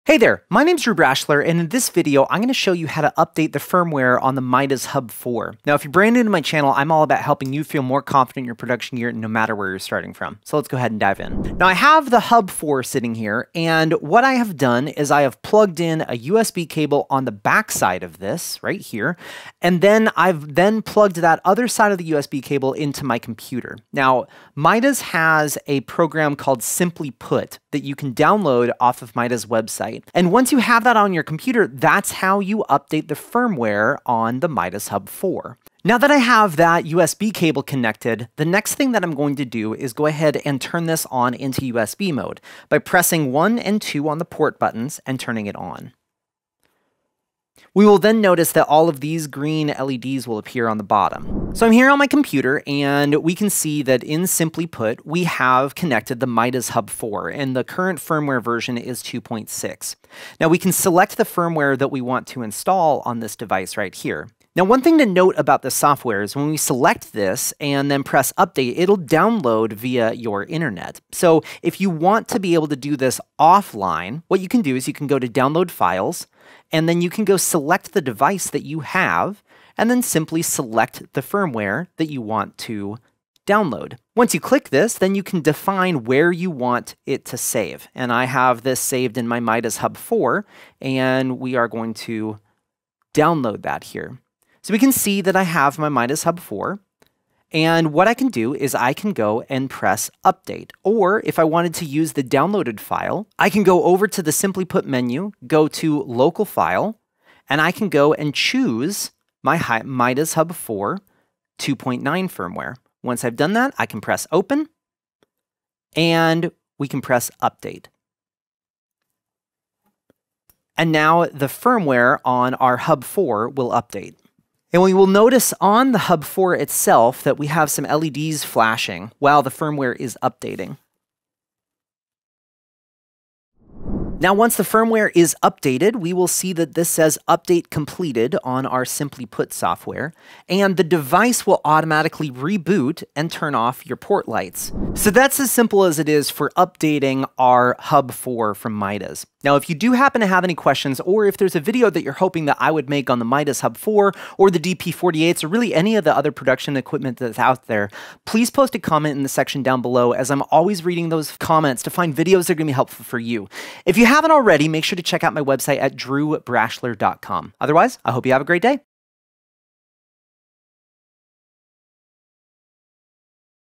Hey there, my name's Brashler, and in this video, I'm going to show you how to update the firmware on the Midas HUB4. Now, if you're brand new to my channel, I'm all about helping you feel more confident in your production gear no matter where you're starting from. So let's go ahead and dive in. Now, I have the HUB4 sitting here, and what I have done is I have plugged in a USB cable on the back side of this, right here, and then I've plugged that other side of the USB cable into my computer. Now, Midas has a program called SimplyPut that you can download off of Midas' website. And once you have that on your computer, that's how you update the firmware on the Midas HUB4. Now that I have that USB cable connected, the next thing that I'm going to do is go ahead and turn this on into USB mode by pressing 1 and 2 on the port buttons and turning it on. We will then notice that all of these green LEDs will appear on the bottom. So I'm here on my computer, and we can see that in SimplyPut, we have connected the Midas HUB4, and the current firmware version is 2.6. Now we can select the firmware that we want to install on this device right here. Now, one thing to note about this software is when we select this and then press update, it'll download via your internet. So if you want to be able to do this offline, what you can do is you can go to download files, and then you can go select the device that you have, and then simply select the firmware that you want to download. Once you click this, then you can define where you want it to save. And I have this saved in my Midas HUB4, and we are going to download that here. So we can see that I have my Midas HUB4, and what I can do is I can go and press update. Or if I wanted to use the downloaded file, I can go over to the SimplyPut menu, go to local file, and I can go and choose my Midas HUB4 2.9 firmware. Once I've done that, I can press open, and we can press update. And now the firmware on our HUB4 will update. And we will notice on the HUB4 itself that we have some LEDs flashing while the firmware is updating. Now, once the firmware is updated, we will see that this says update completed on our SimplyPut software, and the device will automatically reboot and turn off your port lights. So that's as simple as it is for updating our HUB4 from Midas. Now, if you do happen to have any questions, or if there's a video that you're hoping that I would make on the Midas HUB4 or the DP48s, or really any of the other production equipment that's out there, please post a comment in the section down below, as I'm always reading those comments to find videos that are going to be helpful for you. If you haven't already, make sure to check out my website at drewbrashler.com. Otherwise, I hope you have a great day.